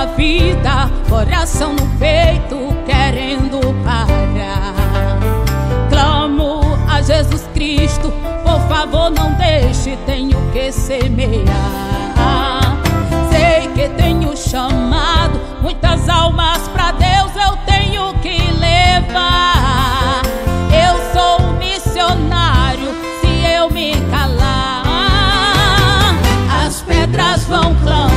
a vida, coração no peito, querendo parar. Clamo a Jesus Cristo, por favor não deixe, tenho que semear. Sei que tenho chamado muitas almas pra Deus, eu tenho que levar. Eu sou um missionário, se eu me calar, as pedras vão clamar.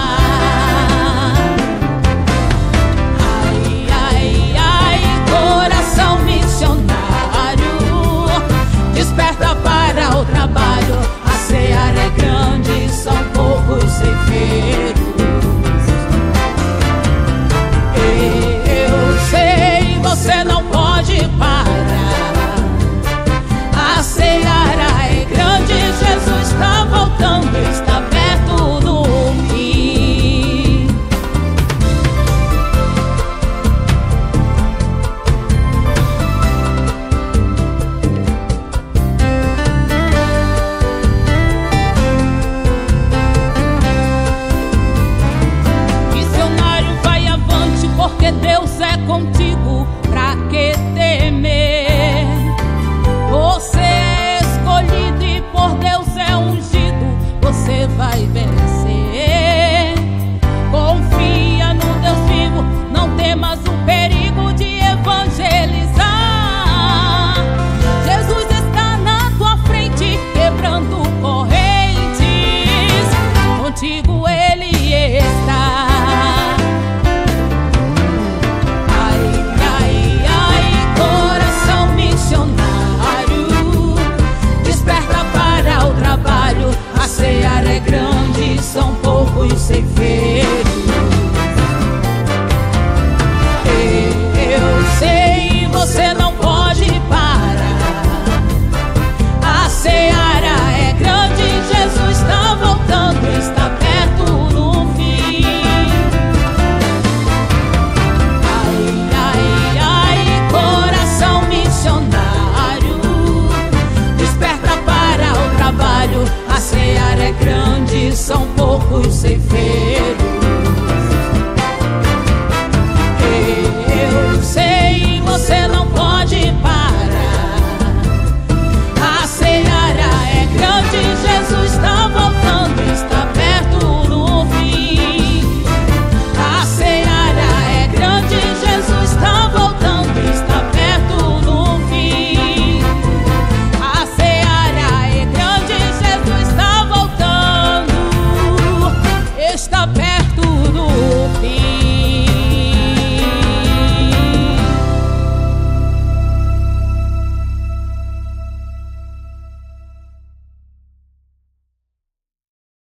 Ai, ai, ai, coração missionário, desperta para o trabalho. A seara é grande, são poucos ceifeiros. Eu sei, você não pode parar. A seara é grande, Jesus está voltando, está perto do fim. Missionário, vai avante, porque Deus é contigo, pra que temer? Você é escolhido e por Deus é ungido, você vai vencer. Confia no Deus vivo, não temas o perigo de evangelizar. Jesus está na tua frente, quebrando correntes, contigo Ele está. A seara é grande, são poucos ceifeiros. Eu sei, você não pode parar. A seara é grande, Jesus está voltando, está perto do fim. Ai, ai, ai, coração missionário, desperta para o trabalho. A seara é grande, são poucos ceifeiros.